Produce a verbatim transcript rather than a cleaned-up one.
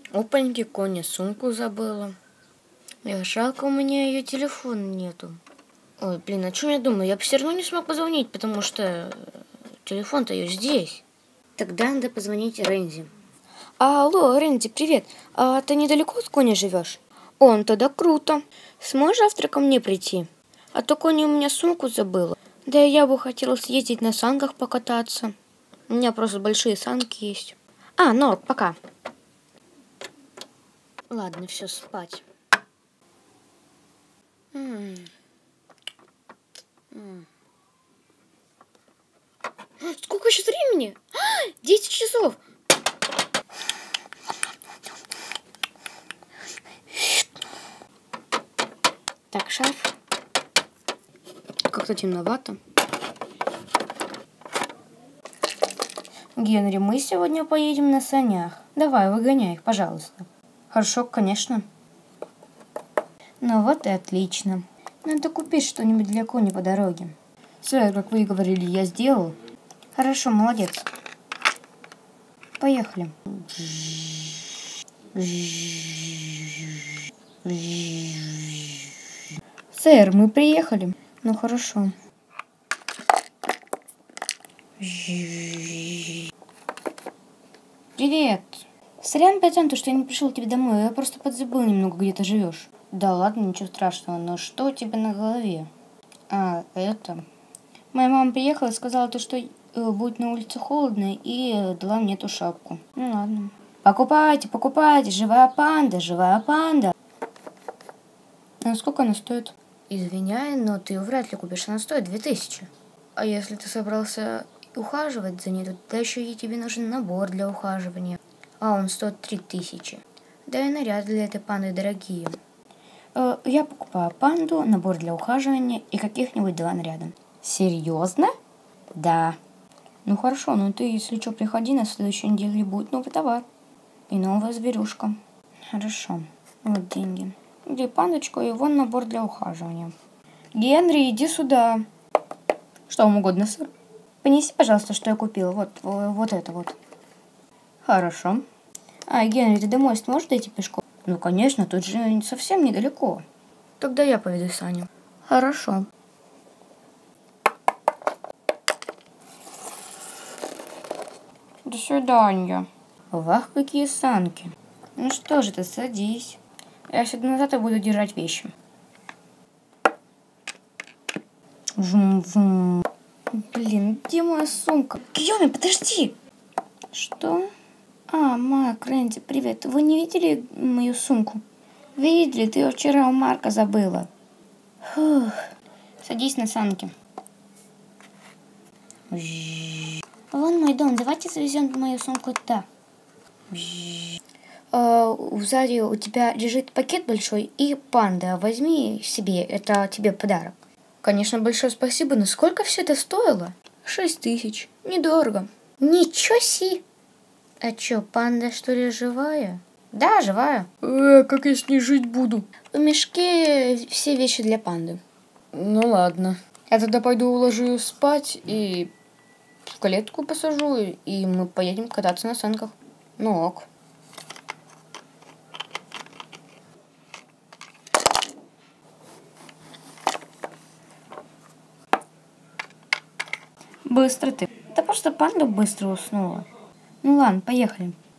Опаньки, Коня сумку забыла. Эх, жалко, у меня ее телефона нету. Ой, блин, о чем я думаю? Я бы все равно не смог позвонить, потому что телефон-то ее здесь. Тогда надо позвонить Рензи. Алло, Рензи, привет. А ты недалеко от Кони живешь? Он тогда круто. Сможешь завтра ко мне прийти? А то Коня у меня сумку забыла. Да и я бы хотела съездить на санках покататься. У меня просто большие санки есть. А, ну, пока. Ладно, все, спать. М-м. М-м. Сколько сейчас времени? десять часов. Так, шарф. Как-то темновато. Генри, мы сегодня поедем на санях. Давай, выгоняй их, пожалуйста. Хорошо, конечно. Ну вот и отлично. Надо купить что-нибудь для Кони по дороге. Все, как вы и говорили, я сделал. Хорошо, молодец. Поехали. Сэр, мы приехали. Ну хорошо. Привет. Сорян, пацан, то, что я не пришел к тебе домой. Я просто подзабыл немного, где ты живешь. Да ладно, ничего страшного. Но что у тебя на голове? А, это... Моя мама приехала и сказала, то, что будет на улице холодно, и дала мне эту шапку. Ну ладно. Покупайте, покупайте. Живая панда, живая панда. А сколько она стоит? Извиняй, но ты ее вряд ли купишь. Она стоит две тысячи. А если ты собрался ухаживать за ней, то тогда еще и тебе нужен набор для ухаживания. А он стоит три тысячи. Да и наряды для этой панды дорогие. Э, я покупаю панду, набор для ухаживания и каких-нибудь два наряда. Серьезно? Да. Ну хорошо, ну ты, если что, приходи, на следующей неделе будет новый товар. И новая зверюшка. Хорошо. Вот деньги. Где пандочку и вон набор для ухаживания. Генри, иди сюда. Что вам угодно, сэр? Понеси, пожалуйста, что я купила. Вот, вот это вот. Хорошо. А, Генри, ты домой сможешь дойти пешком? Ну, конечно, тут же совсем недалеко. Тогда я поведу Саню. Хорошо. До свидания. Вах, какие санки. Ну что же ты, садись. Я сяду назад и буду держать вещи. Вум-вум. Блин, где моя сумка? Кьюми, подожди! Что? А, Мак, Рэнди, привет. Вы не видели мою сумку? Видели, ты ее вчера у Марка забыла. Фух. Садись на санки. Вон мой дом, давайте завезем мою сумку туда. А, сзади у тебя лежит пакет большой и панда. Возьми себе, это тебе подарок. Конечно, большое спасибо, но сколько все это стоило? Шесть тысяч. Недорого. Ничего си. А чё, панда что ли живая? Да, живая. Э, как я с ней жить буду? В мешке все вещи для панды. Ну ладно. Я тогда пойду уложу ее спать и в клетку посажу, и мы поедем кататься на санках. Ну ок. Быстро ты. Да просто панда быстро уснула. Ну ладно, поехали.